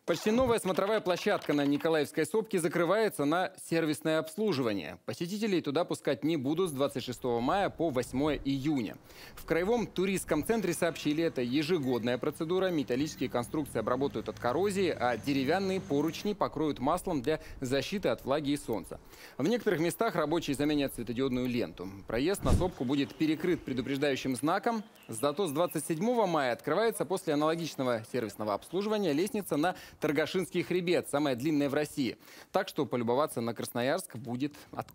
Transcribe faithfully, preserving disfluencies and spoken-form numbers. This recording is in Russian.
Почти новая смотровая площадка на Николаевской сопке закрывается на сервисное обслуживание. Посетителей туда пускать не будут с двадцать шестого мая по восьмое июня. В Краевом туристском центре сообщили, это ежегодная процедура. Металлические конструкции обработают от коррозии, а деревянные поручни покроют маслом для защиты от влаги и солнца. В некоторых местах рабочие заменят светодиодную ленту. Проезд на сопку будет перекрыт предупреждающим знаком. Зато с двадцать седьмого мая открывается после аналогичного сервисного обслуживания лестница на Торгашинский хребет, самая длинная в России. Так что полюбоваться на Красноярск будет откуда.